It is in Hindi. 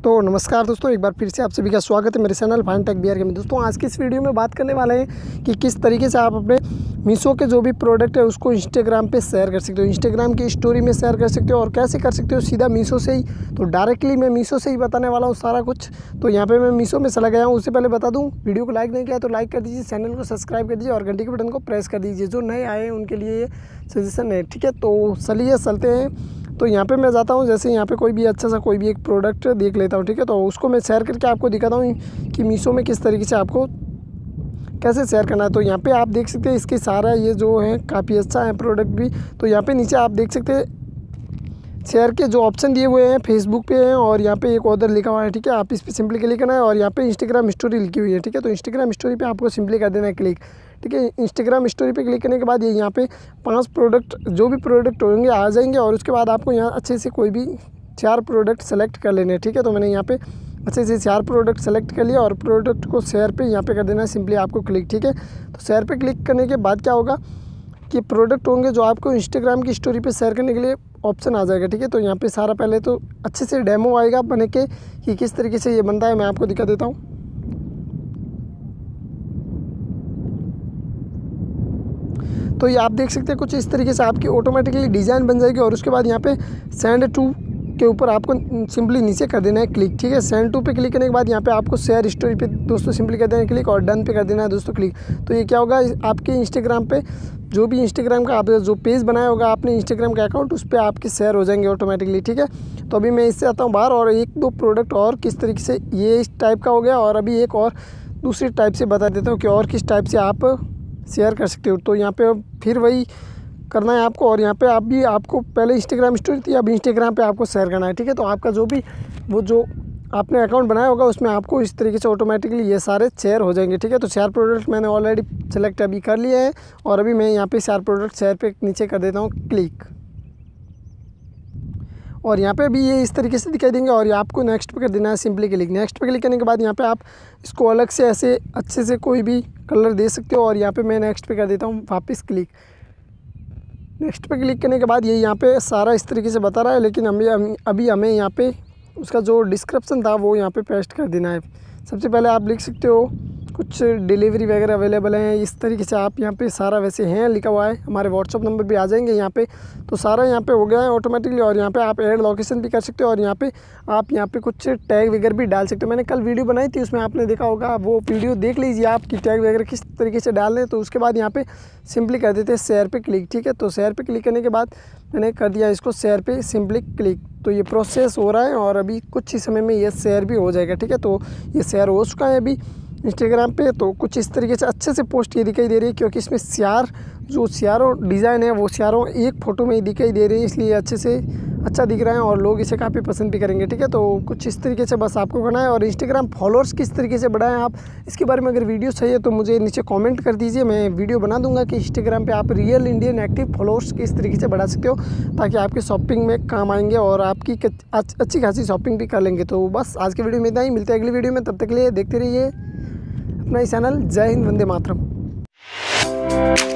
तो नमस्कार दोस्तों, एक बार फिर से आप सभी का स्वागत है मेरे चैनल फाइन टेक बिहार के में। दोस्तों आज की इस वीडियो में बात करने वाले हैं कि किस तरीके से आप अपने मीशो के जो भी प्रोडक्ट है उसको इंस्टाग्राम पे शेयर कर सकते हो, इंस्टाग्राम की स्टोरी में शेयर कर सकते हो। और कैसे कर सकते हो, सीधा मीशो से ही। तो डायरेक्टली मैं मीशो से ही बताने वाला हूँ सारा कुछ। तो यहाँ पर मैं मीशो में चला गया हूँ। उससे पहले बता दूँ, वीडियो को लाइक नहीं किया तो लाइक कर दीजिए, चैनल को सब्सक्राइब कर दीजिए और घंटी के बटन को प्रेस कर दीजिए। जो नए आए हैं उनके लिए ये सजेशन है, ठीक है। तो चलिए चलते हैं। तो यहाँ पे मैं जाता हूँ, जैसे यहाँ पे कोई भी अच्छा सा कोई भी एक प्रोडक्ट देख लेता हूँ, ठीक है। तो उसको मैं शेयर करके आपको दिखाता हूँ कि मीशो में किस तरीके से आपको कैसे शेयर करना है। तो यहाँ पे आप देख सकते हैं इसके सारा ये जो है काफ़ी अच्छा है प्रोडक्ट भी। तो यहाँ पे नीचे आप देख सकते हैं शेयर के जो ऑप्शन दिए हुए हैं फेसबुक पे हैं और यहाँ पे एक ऑर्डर लिखा हुआ है, ठीक है। आप इस पर सिंपली क्लिक करना है और यहाँ पे इंस्टाग्राम स्टोरी लिखी हुई है, ठीक है। तो इंस्टाग्राम स्टोरी पे आपको सिंपली कर देना है क्लिक, ठीक है। इंस्टाग्राम स्टोरी पे क्लिक करने के बाद ये यहाँ पे 5 प्रोडक्ट जो भी प्रोडक्ट होंगे आ जाएंगे और उसके बाद आपको यहाँ अच्छे से कोई भी 4 प्रोडक्ट सेलेक्ट कर लेने हैं, ठीक है। तो मैंने यहाँ पे अच्छे से 4 प्रोडक्ट सेलेक्ट कर लिया और प्रोडक्ट को शेयर पे यहाँ पे कर देना है सिंपली आपको क्लिक, ठीक है। तो शेयर पे क्लिक करने के बाद क्या होगा कि प्रोडक्ट होंगे जो आपको इंस्टाग्राम की स्टोरी पे शेयर करने के लिए ऑप्शन आ जाएगा, ठीक है। तो यहाँ पे सारा पहले तो अच्छे से डेमो आएगा बने के कि किस तरीके से ये बनता है, मैं आपको दिखा देता हूँ। तो ये आप देख सकते हैं कुछ इस तरीके से आपकी ऑटोमेटिकली डिज़ाइन बन जाएगी और उसके बाद यहाँ पे सेंड टू के ऊपर आपको सिंपली नीचे कर देना है क्लिक, ठीक है। सेंड टू पे क्लिक करने के बाद यहाँ पे आपको शेयर स्टोरी पे दोस्तों सिंपली कर देना है क्लिक और डन पे कर देना है दोस्तों क्लिक। तो ये क्या होगा, आपके इंस्टाग्राम पे जो भी इंस्टाग्राम का आप जो पेज बनाया होगा आपने इंस्टाग्राम का अकाउंट, उस पर आपके शेयर हो जाएंगे ऑटोमेटिकली, ठीक है। तो अभी मैं इससे आता हूँ बाहर और 1-2 प्रोडक्ट और किस तरीके से ये इस टाइप का हो गया और अभी एक और दूसरी टाइप से बता देता हूँ कि और किस टाइप से आप शेयर कर सकते हो। तो यहाँ पे फिर वही करना है आपको और यहाँ पे आप भी आपको पहले इंस्टाग्राम स्टोरी थी, अब इंस्टाग्राम पे आपको शेयर करना है, ठीक है। तो आपका जो भी वो जो आपने अकाउंट बनाया होगा उसमें आपको इस तरीके से ऑटोमेटिकली ये सारे शेयर हो जाएंगे, ठीक है। तो 4 प्रोडक्ट मैंने ऑलरेडी सेलेक्ट अभी कर लिए हैं और अभी मैं यहाँ पे 4 प्रोडक्ट शेयर पे नीचे कर देता हूँ क्लिक और यहाँ पे भी ये इस तरीके से दिखाई देंगे और ये आपको नेक्स्ट पे कर देना है सिंपली क्लिक। नेक्स्ट पे क्लिक करने के बाद यहाँ पे आप इसको अलग से ऐसे अच्छे से कोई भी कलर दे सकते हो और यहाँ पे मैं नेक्स्ट पे कर देता हूँ वापस क्लिक। नेक्स्ट पे क्लिक करने के बाद ये यहाँ पे सारा इस तरीके से बता रहा है, लेकिन अभी हमें यहाँ पे उसका जो डिस्क्रिप्शन था वो यहाँ पे पेस्ट कर देना है। सबसे पहले आप लिख सकते हो कुछ डिलीवरी वगैरह अवेलेबल हैं, इस तरीके से आप यहाँ पे सारा वैसे हैं लिखा हुआ है, हमारे व्हाट्सअप नंबर भी आ जाएंगे यहाँ पे। तो सारा यहाँ पे हो गया है ऑटोमेटिकली और यहाँ पे आप ऐड लोकेशन भी कर सकते हो और यहाँ पे आप यहाँ पे कुछ टैग वगैरह भी डाल सकते हो। मैंने कल वीडियो बनाई थी, उसमें आपने देखा होगा, वो वीडियो देख लीजिए आप कि टैग वगैरह किस तरीके से डालने हैं। तो उसके बाद यहाँ पे सिंपली कर देते हैं शेयर पे क्लिक, ठीक है। तो शेयर पे क्लिक करने के बाद मैंने कर दिया इसको शेयर पे सिंपली क्लिक। तो ये प्रोसेस हो रहा है और अभी कुछ ही समय में ये शेयर भी हो जाएगा, ठीक है। तो ये शेयर हो चुका है अभी इंस्टाग्राम पे। तो कुछ इस तरीके से अच्छे से पोस्ट ये दिखाई दे रही है क्योंकि इसमें चारों डिज़ाइन है वो चारों एक फ़ोटो में ही दिखाई दे रही है, इसलिए अच्छे से अच्छा दिख रहा है और लोग इसे काफ़ी पसंद भी करेंगे, ठीक है। तो कुछ इस तरीके से बस आपको करना है और इंस्टाग्राम फॉलोअर्स किस तरीके से बढ़ाएं आप, इसके बारे में अगर वीडियो चाहिए तो मुझे नीचे कमेंट कर दीजिए, मैं वीडियो बना दूंगा कि इंस्टाग्राम पे आप रियल इंडियन एक्टिव फॉलोअर्स किस तरीके से बढ़ा सकते हो ताकि आपके शॉपिंग में काम आएंगे और आपकी अच्छी खासी शॉपिंग भी कर लेंगे। तो बस आज के वीडियो में इतना ही, मिलते हैं अगली वीडियो में, तब तक के लिए देखते रहिए अपना ही चैनल। जय हिंद, वंदे मातरम।